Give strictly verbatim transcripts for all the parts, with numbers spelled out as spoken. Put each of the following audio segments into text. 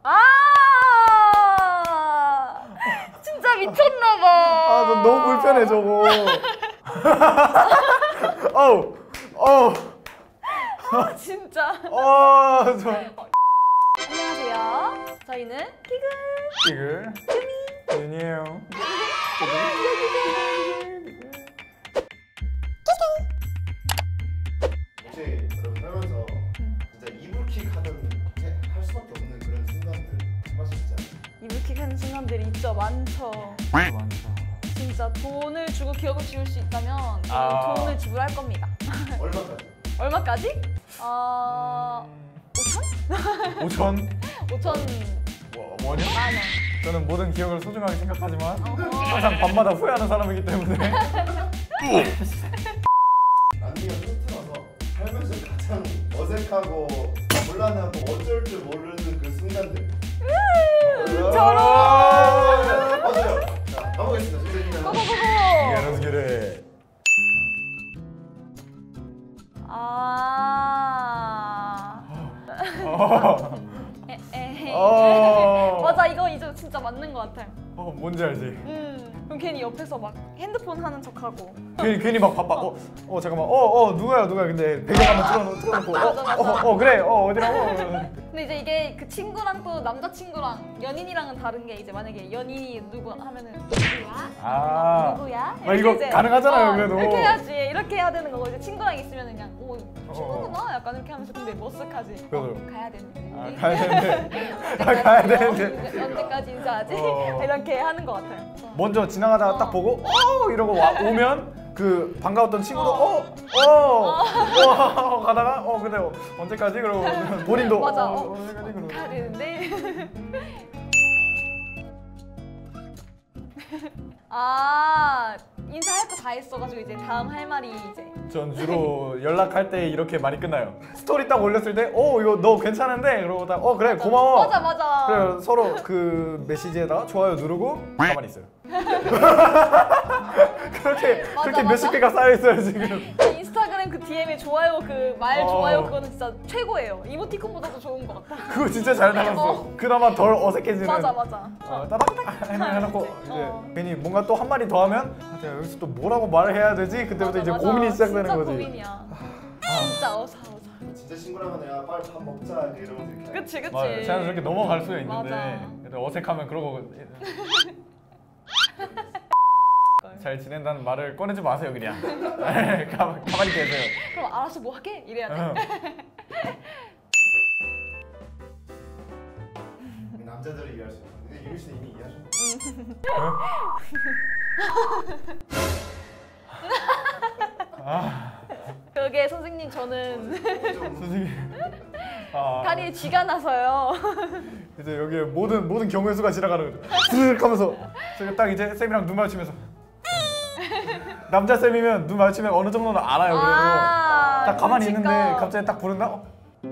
아 진짜 미쳤나봐. 아, 너 너무 불편해 저거. 어우, 어우. 아 진짜. 어, 저. 안녕하세요. 저희는 키글. 키글. 윤이에요. 혹시 여러분 살면서 진짜 이불킥 하는 할 수밖에 없는 그런 순간들 할 수 있지 않아요? 이불킥 하는 순간들이 있죠. 많죠. 많죠. 진짜 돈을 주고 기억을 지울 수 있다면 아. 돈을 지불할 겁니다. 얼마까지? 얼마까지? 어... 오천? 오천? 오천 뭐, 뭐냐? 만 원. 저는 모든 기억을 소중하게 생각하지만 어허. 항상 밤마다 후회하는 사람이기 때문에. 란니가 뚱뚱어서 살면서 가장 어색하고 곤란하고 어쩔 줄 모르는 그 순간들. 저런. 맞아요. 자, 가보겠습니다. 선생님. 고고고고. 예, let's get it. 아. 어, 에, 에헤이. 어. 맞아, 이거 이제 진짜 맞는 것 같아. 어, 뭔지 알지? 음. 그럼 괜히 옆에서 막 핸드폰 하는 척하고. 괜히 괜히 막 바빠. 어, 어 잠깐만. 어, 어 누구야 누구야. 근데 배경 한번 틀어놓, 틀어놓고. 맞아, 어, 맞아. 어, 어 그래. 어 어디라고? 근데 이제 이게 그 친구랑 또 남자친구랑 연인이랑은 다른 게 이제 만약에 연인이 누구 하면은 누구야? 아. 누구야? 아, 이거 이제, 가능하잖아요, 어, 그래도. 이렇게 해야지. 이렇게 해야 되는 거고 이제 친구랑 있으면 그냥 오 어. 친구구나 약간 이렇게 하면서 근데 머쓱하지. 그래도. 어, 가야 되는데. 아 가야 되는데. 아 가야 되는데. 언제까지 인사하지? 어. 이렇게 하는 것 같아요. 먼저 지나가다가 어. 딱 보고 어 이러고 와, 오면 그 반가웠던 친구도 어. 어어 어, 가다가 어 근데 언제까지 그러고 본인도 맞아. 어, 어, 언제까지 그러고. 가야 되는데. 아 인사할 거 다 했어가지고 이제 다음 할 말이 이제 전 주로 연락할 때 이렇게 많이 끝나요. 스토리 딱 올렸을 때 어 이거 너 괜찮은데 그러고 딱 어 그래 고마워. 맞아 맞아. 그래 서로 그 메시지에다가 좋아요 누르고 가만히 있어요. 그렇게 맞아, 그렇게 맞아. 몇십 개가 쌓여 있어요 지금. 인스타그램 그 디엠에 좋아요 그 말 어. 좋아요 그거는 진짜 최고예요. 이모티콘보다도 좋은 것 같아. 그거 진짜 잘 나갔어. 어. 그나마 덜 어색해지는. 맞아 맞아. 어, 따닥딱 해놓고 이제 어. 괜히 뭔가 또 한 마디 더 하면 아, 내가 여기서 또 뭐라고 말을 해야 되지? 그때부터 맞아, 이제 맞아. 고민이 시작되는 진짜 거지. 고민이야. 진짜 어사 어사. 진짜 친구랑 내가 빨리 밥 먹자 이렇게 이러면서 이렇게. 그치 그치. 맞아. 제가 저렇게 넘어갈 수가 있는데 맞아. 근데 어색하면 그러고 잘 지낸다는 말을 꺼내지 마세요 그냥. 가만, 가만히 계세요. 그럼 알아서 뭐 할게 이래야 돼. 어. 남자들이 이해할 수 있는. 근데 유미 씨는 이미 이해하셨네. 아, 그게 선생님 저는 선생님. 아, 다리에 쥐가 나서요. 이제 여기에 모든 모든 경우의 수가 지나가는 거죠. 스르륵 하면서 제가 딱 이제 쌤이랑 눈 마주치면서 남자 쌤이면 눈 마주치면 어느 정도는 알아요. 그래도 아, 딱 가만히 눈치껏. 있는데 갑자기 딱 부른다. 어?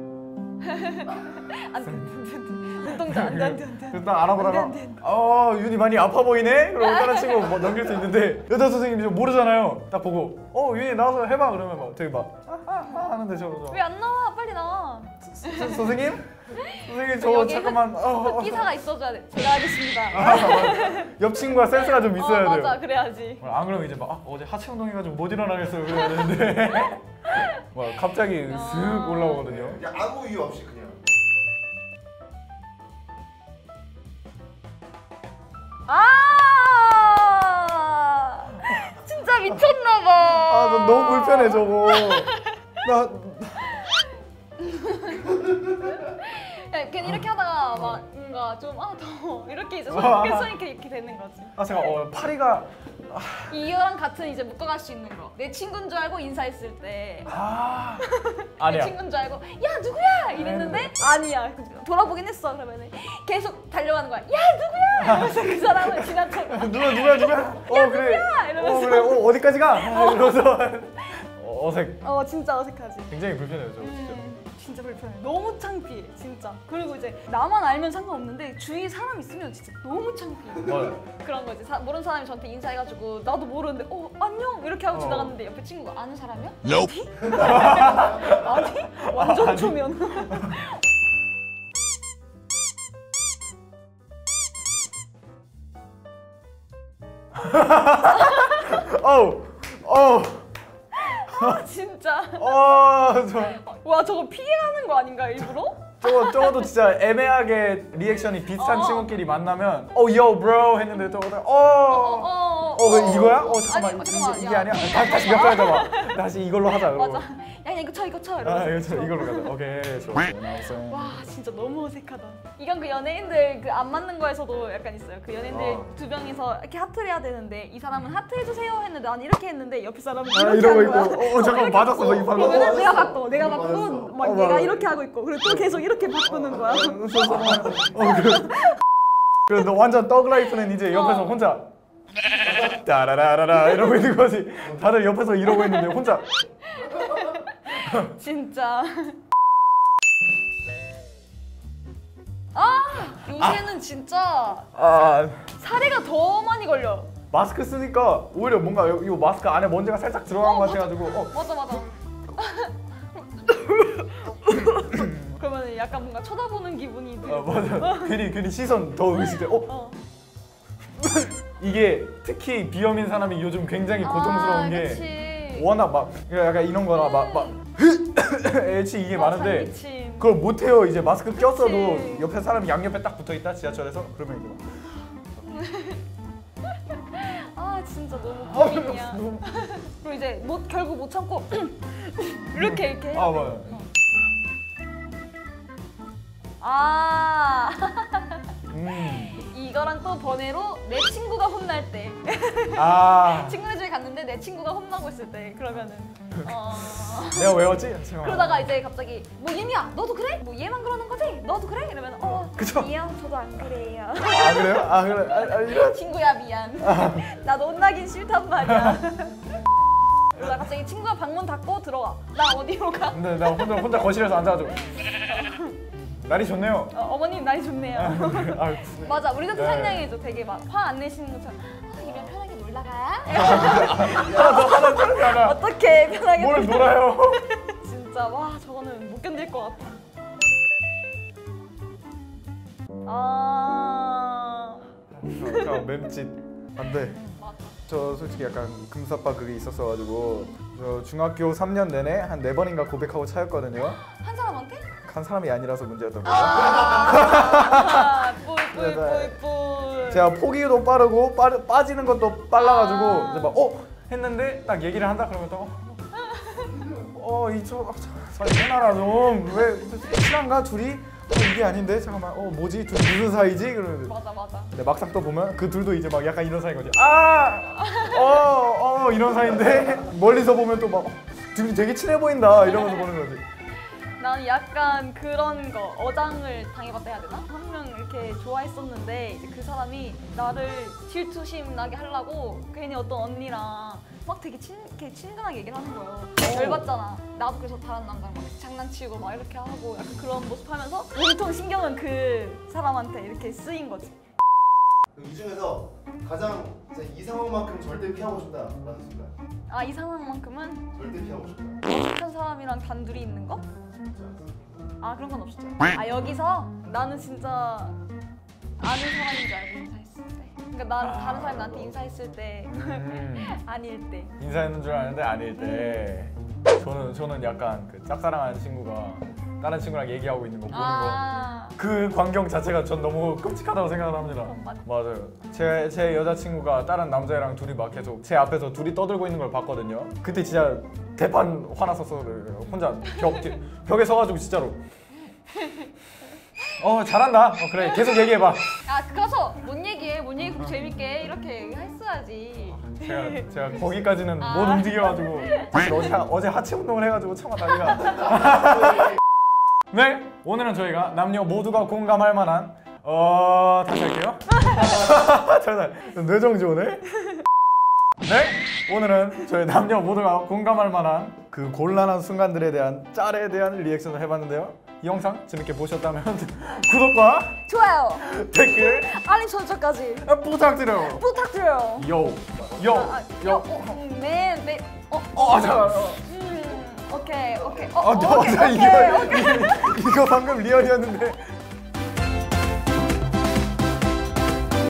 안 돼, 눈동자 안 돼, 안 돼, 안 돼. 그래서 딱 알아보다가 안 돼, 안 돼. 어 윤이 많이 아파 보이네? 그러고 다른 친구 뭐 넘길 수 있는데 여자 선생님이 좀 모르잖아요. 딱 보고 어 윤이 나와서 해봐 그러면 막 되게 막 아하하 하는데 저, 저. 왜 안 나와? 빨리 나와. 서, 선생님? 선생님 저 여기 잠깐만 흑, 어, 어. 흑기사가 있어줘야 돼. 제가 하겠습니다. 아, 맞아. 옆 친구가 센스가 좀 있어야 어, 돼요. 맞아, 그래야지. 안 그러면 이제 막 아, 어제 하체 운동해가지고 못 일어나겠어요 그래야 되는데 막 갑자기 슥 올라오거든요. 그냥 아무 이유 없이 그냥. 아, 진짜 미쳤나봐. 아, 나 너무 불편해 저거. 나 야, 괜히 이렇게 하다가 막 뭔가 좀 아 더워 이렇게 이제 손 아. 이렇게 손 이렇게 이렇게 되는 거지. 아 제가 어 파리가 이거랑 같은 이제 묶어갈 수 있는 거. 내 친구인 줄 알고 인사했을 때. 아 내 아니야. 친구인 줄 알고 야 누구야 이랬는데 아니야. 돌아보긴 했어. 그러면은 계속 달려가는 거야. 야 누구야 이러면서 그 사람을 지나쳐. 누가 누가 누가? 어 그래. 이러면서. 어 그래. 어 어디까지 가? 아, 이러면서 어, 어색. 어 진짜 어색하지. 굉장히 불편해요 저 진짜. 음, 진짜 불편해. 너무 창피해, 진짜. 그리고 이제 나만 알면 상관없는데 주위에 사람 있으면 진짜 너무 창피해. 맞아. 그런 거지. 사, 모르는 사람이 저한테 인사해가지고 나도 모르는데 어 안녕 이렇게 하고 어. 지나갔는데 옆에 친구가 아는 사람이야? Nope. 아니? 완전 초면. 어우 어우 아 진짜. 어, 저, 와 저거 피해가는 거 아닌가 일부러? 저거 저것도 진짜 애매하게 리액션이 비슷한 어. 친구끼리 만나면 어 yo bro 했는데 저거 어, 어어 어, 어, 왜 이거야? 어 잠깐만 아니, 이, 잠깐만, 이게 야. 아니야? 다시 다시 몇 번 해봐. 다시 이걸로 하자. 그러고. 맞아. 야 그냥 이거 쳐 이거 쳐 아 이러면서. 이거 저 이걸로 가자. 오케이 좋아. 좋아. 와 진짜 너무 어색하다. 이건 그 연예인들 그 안 맞는 거에서도 약간 있어요. 그 연예인들 어. 두 명이서 이렇게 하트를 해야 되는데 이 사람은 하트 해주세요 했는데 난 이렇게 했는데 옆에 사람은 아, 이렇게 이러고 한 거야. 있고. 어, 어, 잠깐만, 이렇게 맞았어, 너 이 방금. 그러면은 어, 내가 맞았어. 바꿔 내가 어, 바꾸고 맞았어. 막 어, 얘가 맞아. 이렇게 하고 있고 그리고 또 계속 이렇게 바꾸는 거야. 어 그래. 그래 너 완전 떡라이프는 이제 옆에서 어. 혼자 따라라라라 이러고 있는 거지. 다들 옆에서 이러고 있는데 혼자. 진짜. 아 요새는 진짜 아 사례가 더 많이 걸려. 마스크 쓰니까 오히려 뭔가 이 마스크 안에 먼지가 살짝 들어간 어, 것 같아가지고 어. 맞아 맞아. 그러면 약간 뭔가 쳐다보는 기분이 들어. 어 맞아. 괜히 괜히 시선 더 의식돼. 어 어. 이게 특히 비염인 사람이 요즘 굉장히 고통스러운 아, 게 그치. 워낙 막 약간 이런 거나 막막 애치 이게 맞아, 많은데 미친. 그걸 못 해요. 이제 마스크 꼈어도 그치. 옆에 사람이 양옆에 딱 붙어 있다 지하철에서 그러면 이거 아 진짜 너무 아, 고민이야. 너무- 그리고 이제 못 결국 못 참고 이렇게 이렇게 해야 아 돼. 맞아. 아 음. 이거랑 또 번외로 내 친구가 혼날 때 아 친구네 집에 갔는데 내 친구가 혼나고 있을 때 그러면은 어... 내가 외웠지? 잠깐만. 그러다가 이제 갑자기 뭐 얘미야 너도 그래? 뭐 얘만 그러는 거지? 너도 그래? 이러면 어 그쵸. 미안 저도 안 그래요. 아 그래요? 아 그래. 아, 아 이런. 친구야 미안. 나도 혼나긴 싫단 말이야. 그러다 갑자기 친구가 방문 닫고 들어와. 나 어디로 가? 근데 나 혼자 혼자 거실에서 앉아가지고 날이 좋네요. 어, 어머님 날이 좋네요. 아, 맞아 우리도 네. 상냥해줘. 되게 막 화 안 내시는 것처럼 아, 이면 편하게 놀러 가. 너 하나 그러지 않아. 어떻게 편하게 뭘 놀러 놀아요? 진짜 와 저거는 못 견딜 것 같아. 아 잠깐 맴짓 안돼. 맞아. 저 솔직히 약간 금사빠 그게 있었어가지고 저 중학교 삼 년 내내 한 네 번인가 고백하고 차였거든요. 한 사람한테? 한 사람이 아니라서 문제였던 거예요. 아 네, 뿔뿔뿔뿔. 제가 포기도 빠르고 빠, 빠지는 것도 빨라가지고 아. 이제 막 어? 했는데 딱 얘기를 한다 그러면 또 어, 이쪽 잘 해놔라 좀. 왜 친한가 둘이? 어, 이게 아닌데 잠깐만 어 뭐지 둘 무슨 사이지? 그러면 맞아 맞아. 근데 막상 또 보면 그 둘도 이제 막 약간 이런 사이인 거지. 아, 어, 어 이런 사이인데 멀리서 보면 또 막 둘이 되게 친해 보인다 이러면서 보는 거지. 난 약간 그런 거 어장을 당해봤다 해야 되나? 한 명 이렇게 좋아했었는데 이제 그 사람이 나를 질투심 나게 하려고 괜히 어떤 언니랑 막 되게 친, 이렇게 친근하게 얘기를 하는 거예요. 열받잖아. 나도 그래서 다른 남자랑 막 장난치고 막 이렇게 하고 약간 그런 모습 하면서 온통 신경은 그 사람한테 이렇게 쓰인 거지. 이 중에서 가장 진짜 이 상황만큼 절대 피하고 싶다라는 순간. 아 이 상황만큼은 절대 피하고 싶다. 어색한 사람이랑 단둘이 있는 거? 아 그런 건 없었죠. 아 여기서 나는 진짜 아는 사람인 줄 알고 인사했을 때. 그러니까 난 다른 사람이 나한테 인사했을 때 음, 아닐 때. 인사했는 줄 아는데 아닐 때. 저는 저는 약간 그 짝사랑하는 친구가 다른 친구랑 얘기하고 있는 거 보는 거. 아 그 광경 자체가 전 너무 끔찍하다고 생각을 합니다. 그럼 맞- 맞아요. 제, 제 여자친구가 다른 남자애랑 둘이 막 계속 제 앞에서 둘이 떠들고 있는 걸 봤거든요. 그때 진짜 대판 화났었어. 혼자 벽, 뒤- 벽에 서가지고 진짜로 어 잘한다. 어, 그래 계속 얘기해봐. 아 그래서 뭔 얘기해 뭔 얘기 그렇게 재밌게 이렇게 했어야지. 제가, 제가 거기까지는 아. 못 움직여가지고 사실 어제, 하- 어제 하체 운동을 해가지고 참아 다리가 네 오늘은 저희가 남녀 모두가 공감할 만한 어 다시 할게요. 잠깐 뇌정지 오네. 네 오늘은 저희 남녀 모두가 공감할 만한 그 곤란한 순간들에 대한 짤에 대한 리액션을 해봤는데요. 이 영상 재밌게 보셨다면 구독과 좋아요. 댓글 알림 설정까지 부탁드려요. 부탁드려요. 요, 요, 아, 요. 어, 음, 네, 네. 어, 어, 잠깐. 음, 오케이, 오케이. 어, 어, 오케이, 너 오케이, 이거 오케이. 이거 방금 리얼이었는데